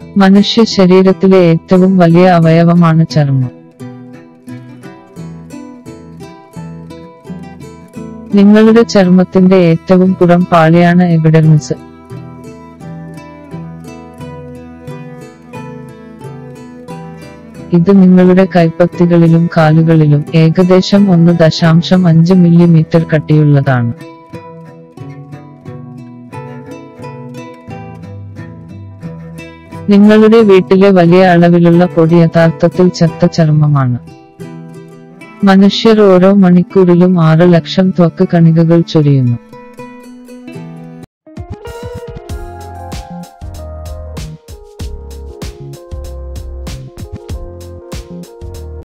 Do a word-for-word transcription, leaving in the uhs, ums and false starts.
മനുഷ്യ ശരീരത്തിലെ ഏറ്റവും വലിയ അവയവമാണ് ചർമ്മം. നിങ്ങളുടെ ചർമ്മത്തിന്റെ ഏറ്റവും പുറം പാളിയാണ് എപിഡെർമിസ്. ഇത് നിങ്ങളുടെ കൈപ്പത്തികളിലും കാലുകളിലും ഏകദേശം ഒന്ന് ദശാംശം അഞ്ച് മില്ലിമീറ്റർ കട്ടിയുള്ളതാണ്. നിങ്ങളുടെ വീട്ടിലെ വലിയ അളവിലുള്ള പൊടി യഥാർത്ഥത്തിൽ ചത്ത ചർമ്മമാണ്. മനുഷ്യർ ഓരോ മണിക്കൂറിലും ആറ് ലക്ഷം ത്വക്ക് കണികകൾ ചൊരിയുന്നു.